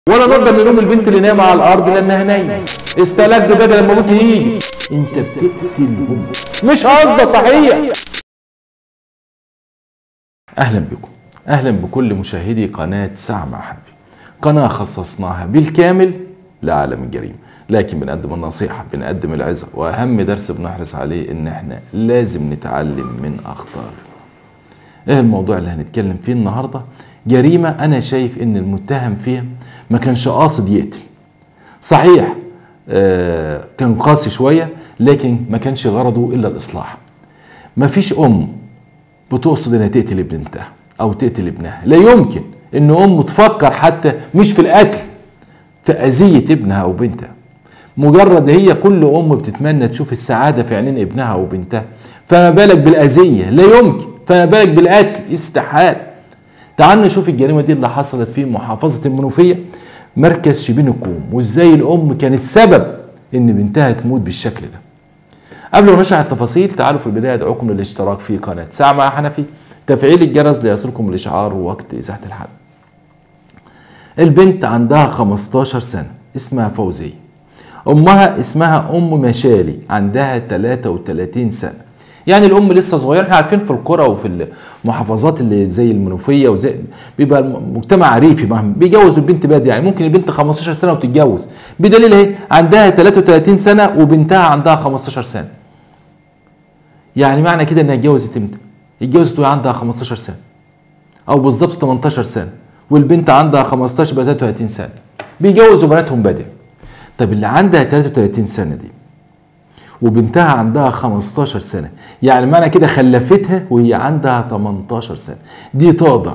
ولا نقدر نلوم البنت اللي نايمه على الارض لانها نايمه. استلذ بدل لما ابوك يجي. انت بتقتلهم. مش قصده صحيح. اهلا بكم، اهلا بكل مشاهدي قناه ساعه مع حنفي. قناه خصصناها بالكامل لعالم الجريمه، لكن بنقدم النصيحه، بنقدم العظه، واهم درس بنحرص عليه ان احنا لازم نتعلم من اخطائنا. ايه الموضوع اللي هنتكلم فيه النهارده؟ جريمه انا شايف ان المتهم فيها ما كانش قاصد يقتل. صحيح كان قاسي شويه، لكن ما كانش غرضه الا الاصلاح. ما فيش ام بتقصد انها تقتل بنتها او تقتل ابنها، لا يمكن ان ام تفكر حتى مش في القتل، في اذيه ابنها او بنتها. مجرد هي كل ام بتتمنى تشوف السعاده في عينين ابنها او بنتها، فما بالك بالاذيه؟ لا يمكن. فما بالك بالقتل؟ استحال. تعالوا نشوف الجريمه دي اللي حصلت في محافظه المنوفيه، مركز شبين الكوم، وازاي الام كانت السبب ان بنتها تموت بالشكل ده. قبل ما نشرح التفاصيل، تعالوا في البدايه ادعوكم للاشتراك في قناه ساعه مع حنفي، تفعيل الجرس ليصلكم الاشعار وقت ازاحه الحلقه. البنت عندها 15 سنه، اسمها فوزيه. امها اسمها ام مشالي، عندها 33 سنه. يعني الام لسه صغيره. احنا عارفين في القرى وفي المحافظات اللي زي المنوفيه وزي بيبقى مجتمع ريفي مهما بيجوزوا البنت بدري، يعني ممكن البنت 15 سنه وتتجوز، بدليل اهي عندها 33 سنه وبنتها عندها 15 سنه. يعني معنى كده انها اتجوزت امتى؟ اتجوزت وهي عندها 15 سنه او بالظبط 18 سنه، والبنت عندها 15 بقى 33 سنه. بيجوزوا بناتهم بدري. طب اللي عندها 33 سنه دي وبنتها عندها 15 سنة، يعني معنى كده خلفتها وهي عندها 18 سنة، دي تقدر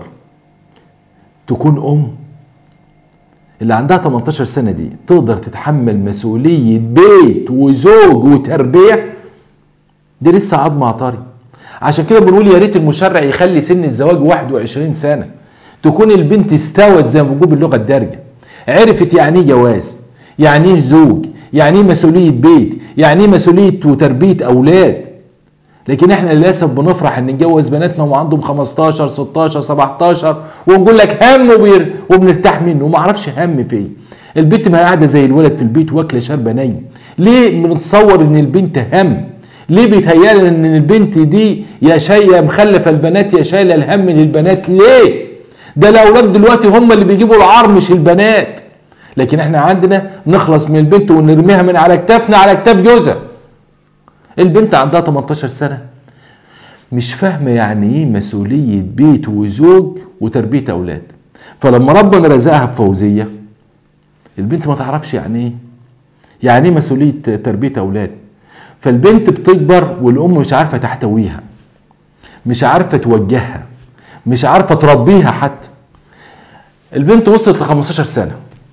تكون أم؟ اللي عندها 18 سنة دي تقدر تتحمل مسؤولية بيت وزوج وتربية؟ دي لسه عظمة طري. عشان كده بنقول يا ريت المشرع يخلي سن الزواج 21 سنة، تكون البنت استوت زي ما بنقول باللغة الدارجة، عرفت يعني ايه جواز، يعني ايه زوج، يعني ايه مسؤولية بيت، يعني ايه مسؤولية وتربية اولاد. لكن احنا للاسف بنفرح ان نتجوز بناتنا وعندهم 15 16 17 ونقول لك هم وبنرتاح منه، وما اعرفش هم فين. البنت ما قاعده زي الولد في البيت واكله شاربه نايم. ليه بنتصور ان البنت هم؟ ليه بيتهيألنا ان البنت دي يا شايله مخلفه البنات يا شايله الهم للبنات؟ ليه؟ ده الاولاد دلوقتي هم اللي بيجيبوا العار مش البنات. لكن احنا عندنا نخلص من البنت ونرميها من على كتافنا على كتاف جوزها. البنت عندها 18 سنة مش فاهمة يعني ايه مسؤولية بيت وزوج وتربية اولاد. فلما ربنا رزقها بفوزية، البنت ما تعرفش يعني ايه مسؤولية تربية اولاد. فالبنت بتكبر والام مش عارفة تحتويها، مش عارفة توجهها، مش عارفة تربيها حتى. البنت وصلت ل 15 سنة،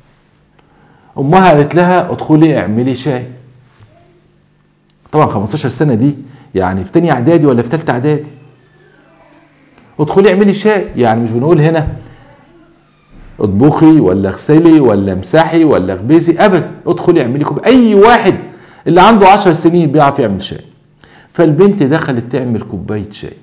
امها قالت لها ادخلي اعملي شاي. طبعا 15 سنه دي يعني في تانية اعدادي ولا في تالتة اعدادي. ادخلي اعملي شاي، يعني مش بنقول هنا اطبخي ولا اغسلي ولا امسحي ولا اخبزي، ابدا. ادخلي اعملي كوب. اي واحد اللي عنده 10 سنين بيعرف يعمل شاي. فالبنت دخلت تعمل كوبايه شاي.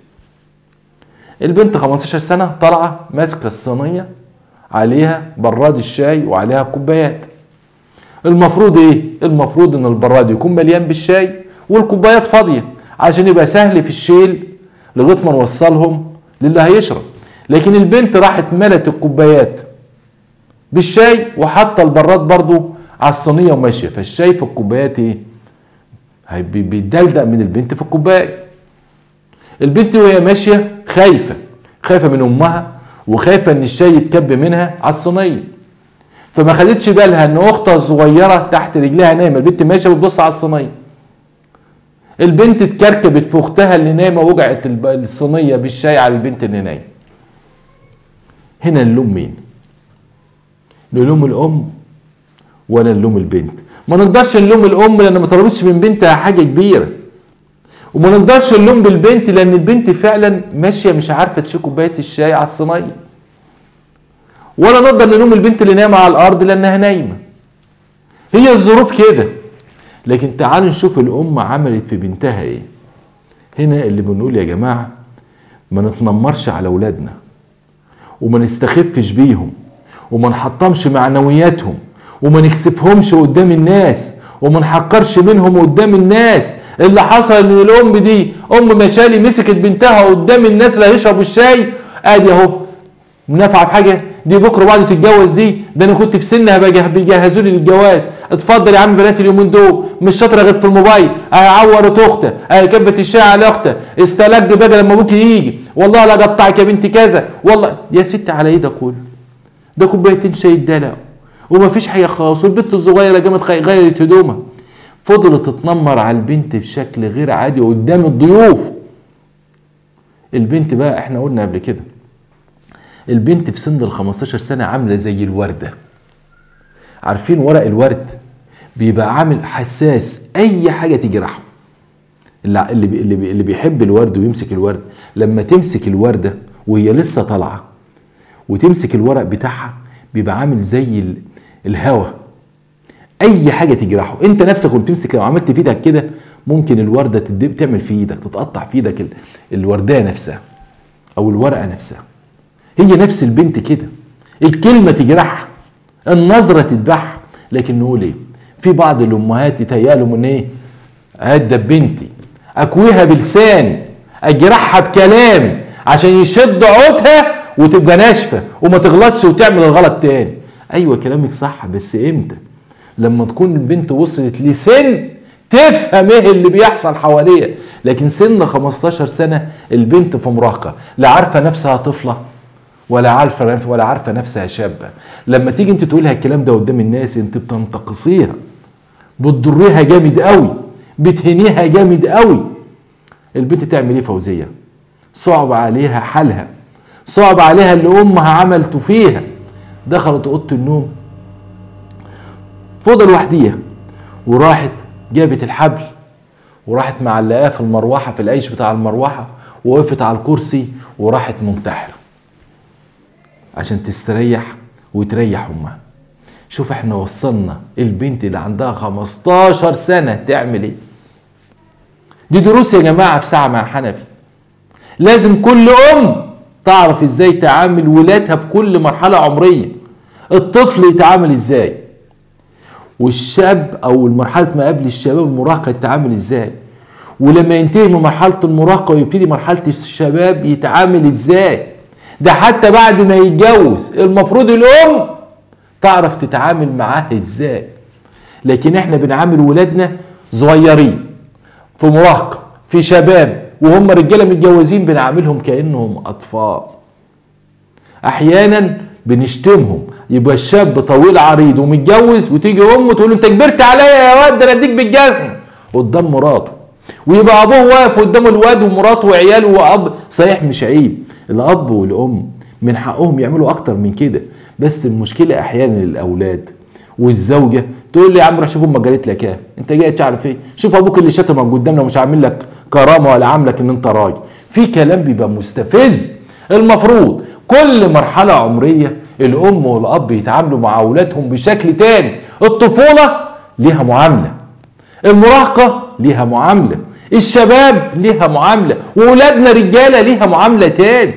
البنت 15 سنه طالعه ماسكه الصينيه عليها براد الشاي وعليها كوبايات. المفروض ايه؟ المفروض ان البراد يكون مليان بالشاي والكوبايات فاضيه عشان يبقى سهل في الشيل لغايه ما نوصلهم للي هيشرب. لكن البنت راحت ملت الكوبايات بالشاي وحاطه البراد برضو على الصينيه وماشيه، فالشاي في الكوبايات ايه؟ بيدلدق من البنت في الكوبايه. البنت وهي ماشيه خايفه من امها وخايفه ان الشاي يتكب منها على الصينيه، فما خدتش بالها ان اختها الصغيره تحت رجلها نايمه. البنت ماشيه بتبص على الصينيه، البنت اتكركبت في اختها اللي نايمه ووجعت الصينيه بالشاي على البنت اللي نايمه. هنا نلوم مين؟ نلوم الام ولا نلوم البنت؟ ما نقدرش نلوم الام لان ما طلبتش من بنتها حاجه كبيره، وما نقدرش نلوم بالبنت لان البنت فعلا ماشيه مش عارفه تشيل كوبايه الشاي على الصينيه، ولا نقدر نلوم البنت اللي نايمه على الارض لانها نايمه. هي الظروف كده. لكن تعالوا نشوف الام عملت في بنتها ايه. هنا اللي بنقول يا جماعه ما نتنمرش على اولادنا وما نستخفش بيهم وما نحطمش معنوياتهم وما نكسفهمش قدام الناس وما نحقرش منهم قدام الناس. اللي حصل ان الام دي ام مشالي مسكت بنتها قدام الناس اللي هيشربوا الشاي، ادي اهو منافعه في حاجه، دي بكره بعد تتجوز، دي ده انا كنت في سنها بيجهزوا لي للجواز، اتفضل يا عم بنات اليومين دول مش شاطره غير في الموبايل، عورت اختها، كبت الشاي على اختها، استلج بدل لما ابوك يجي، والله لا قطعك يا بنتي كذا، والله يا ست على ايه ده كله؟ ده كوبايتين شاي اتدلقوا ومفيش حاجه خالص، والبنت الصغيره قامت غيرت هدومها، فضلت تتنمر على البنت بشكل غير عادي قدام الضيوف. البنت بقى احنا قلنا قبل كده البنت في سن ال 15 سنه عامله زي الورده. عارفين ورق الورد بيبقى عامل حساس، اي حاجه تجرحه. اللي بيحب الورد ويمسك الورد، لما تمسك الورده وهي لسه طالعه وتمسك الورق بتاعها بيبقى عامل زي الهوا، اي حاجه تجرحه. انت نفسك وانت تمسك لو عملت في ايدك كده ممكن الورده تعمل في ايدك، تتقطع في ايدك الورديه نفسها او الورقه نفسها. هي نفس البنت كده، الكلمه تجرحها، النظره تذبحها. لكن نقول ايه؟ في بعض الامهات يتهيألهم ان ايه؟ هدب بنتي، اكويها بلساني، اجرحها بكلامي عشان يشد عودها وتبقى ناشفه وما تغلطش وتعمل الغلط تاني. ايوه كلامك صح، بس امتى؟ لما تكون البنت وصلت لسن تفهم ايه اللي بيحصل حواليها. لكن سن 15 سنه البنت في مراهقه، لا عارفه نفسها طفله ولا عارفه نفسها شابه. لما تيجي انت تقولها الكلام ده قدام الناس انت بتنتقصيها، بتضريها جامد قوي، بتهنيها جامد قوي. البنت تعمل ايه فوزيه؟ صعب عليها حالها، صعب عليها اللي امها عملته فيها. دخلت اوضه النوم فوضى لوحديها، وراحت جابت الحبل وراحت معلقاه في المروحه، في العيش بتاع المروحه، ووقفت على الكرسي وراحت منتحره عشان تستريح وتريح امها. شوف احنا وصلنا البنت اللي عندها 15 سنه تعمل ايه. دي دروس يا جماعه في ساعه مع حنفي. لازم كل ام تعرف ازاي تعامل ولادها في كل مرحله عمريه. الطفل يتعامل ازاي، والشاب او مرحله ما قبل الشباب المراهقه تتعامل ازاي، ولما ينتهي من مرحله المراهقه ويبتدي مرحله الشباب يتعامل ازاي. ده حتى بعد ما يتجوز المفروض الام تعرف تتعامل معاه ازاي. لكن احنا بنعامل ولادنا صغيرين في مراهقه في شباب وهم رجاله متجوزين بنعاملهم كانهم اطفال. احيانا بنشتمهم، يبقى الشاب طويل عريض ومتجوز وتيجي امه تقول له انت كبرت عليا يا واد ده انا اديك بالجزم قدام مراته، ويبقى ابوه واقف قدام الواد ومراته وعياله واب. صحيح مش عيب، الاب والام من حقهم يعملوا اكتر من كده، بس المشكله احيانا الاولاد والزوجه تقول لي يا عم روح شوف امك قالت لك ايه، انت جاي تعرف ايه؟ شوف ابوك اللي شتمك قدامنا ومش عامل لك كرامه ولا عاملك ان انت راجل. في كلام بيبقى مستفز. المفروض كل مرحله عمريه الام والاب يتعاملوا مع اولادهم بشكل تاني. الطفوله ليها معامله، المراهقه ليها معامله، الشباب ليها معامله، واولادنا رجاله ليها معامله تاني.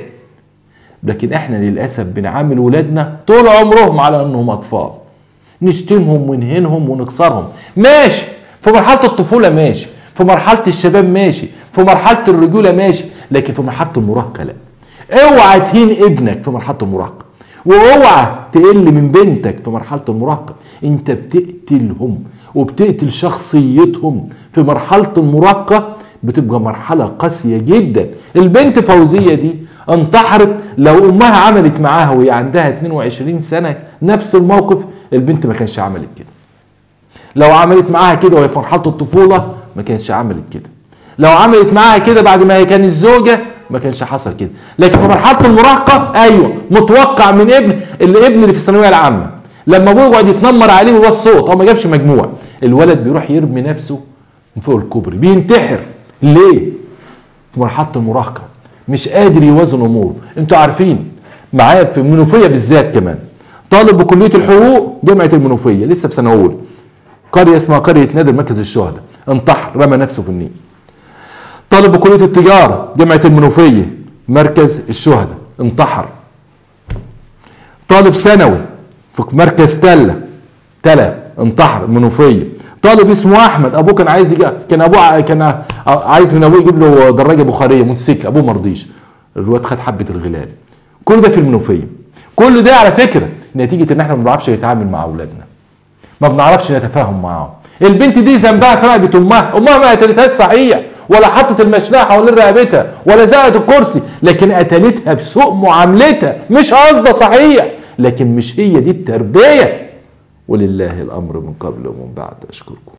لكن احنا للاسف بنعامل ولادنا طول عمرهم على انهم اطفال، نشتمهم ونهينهم ونكسرهم. ماشي في مرحله الطفوله، ماشي في مرحله الشباب، ماشي في مرحله الرجوله، ماشي، لكن في مرحله المراهقه لا. اوعى تهين ابنك في مرحله المراهقه، واوعى تقل من بنتك في مرحله المراهقه. انت بتقتلهم وبتقتل شخصيتهم في مرحله المراهقه، بتبقى مرحله قاسيه جدا. البنت فوزيه دي انتحرت لو امها عملت معاها وهي عندها 22 سنه نفس الموقف، البنت ما كانش عملت كده. لو عملت معاها كده وهي في مرحله الطفوله ما كانش عملت كده. لو عملت معاها كده بعد ما هي كانت زوجه ما كانش حصل كده. لكن في مرحله المراهقه ايوه متوقع من الابن اللي في الثانويه العامه لما ابوه يقعد يتنمر عليه وهو الصوت او ما جابش مجموع، الولد بيروح يرمي نفسه من فوق الكوبري بينتحر. ليه؟ في مرحله المراهقه مش قادر يوازن اموره. انتوا عارفين معايا في المنوفيه بالذات كمان طالب بكليه الحقوق جامعه المنوفيه لسه في سنه اولى، قريه اسمها قريه نادر مركز الشهداء، انتحر رمى نفسه في النيل. طالب بكليه التجاره جامعه المنوفيه مركز الشهداء انتحر. طالب ثانوي في مركز تلا انتحر منوفيه. طالب اسمه احمد، ابوه كان عايز كان عايز من ابوه يجيب له دراجه بخاريه موتوسيكل، ابوه ما رضيش، الواد خد حبه الغلال. كل ده في المنوفيه. كل ده على فكره نتيجه ان احنا ما بنعرفش نتعامل مع اولادنا، ما بنعرفش نتفاهم معاهم. البنت دي ذنبها في رقبه امها ما قتلتهاش صحيح، ولا حطت المشنقه حوالين رقبتها، ولا زقت الكرسي، لكن قتلتها بسوء معاملتها، مش قصده صحيح، لكن مش هي دي التربيه. ولله الامر من قبل ومن بعد. اشكركم.